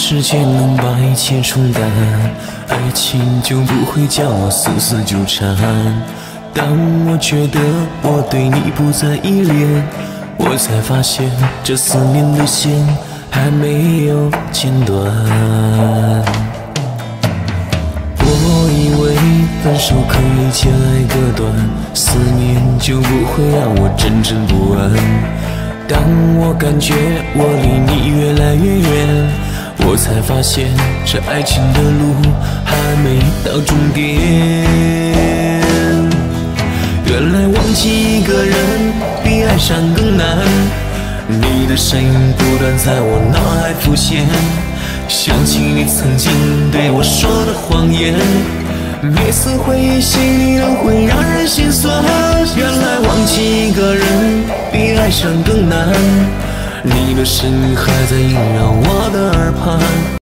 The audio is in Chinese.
世界能把一切冲淡，爱情就不会将我死死纠缠。当我觉得我对你不再依恋，我才发现这思念的线还没有剪断。我以为分手可以将爱割断，思念就不会让我怔怔不安。当我感觉我离你越来越远，我才发现这爱情的路还没到终点。原来忘记一个人比爱上更难，你的身影不断在我脑海浮现，想起你曾经对我说的谎言，每次回忆心里都会让人心酸。原来忘记一个人比爱上更难，你的身影还在萦绕我的耳畔。